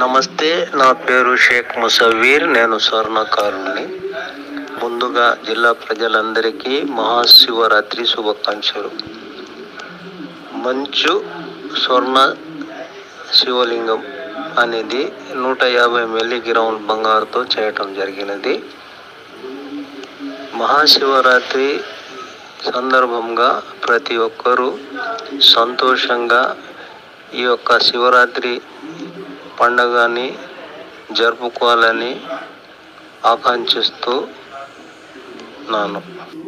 నమస్తే, నా పేరు షేక్ ముసవీర్. నేను స్వర్ణకారుణ్ణి. ముందుగా జిల్లా ప్రజలందరికీ మహాశివరాత్రి శుభాకాంక్షలు. మంచు స్వర్ణ శివలింగం అనేది 150 మిల్లీగ్రాముల బంగారుతో చేయటం జరిగినది. మహాశివరాత్రి సందర్భంగా ప్రతి ఒక్కరూ సంతోషంగా ఈ యొక్క శివరాత్రి పండుగని జరుపుకోవాలని ఆకాంక్షిస్తున్నాను.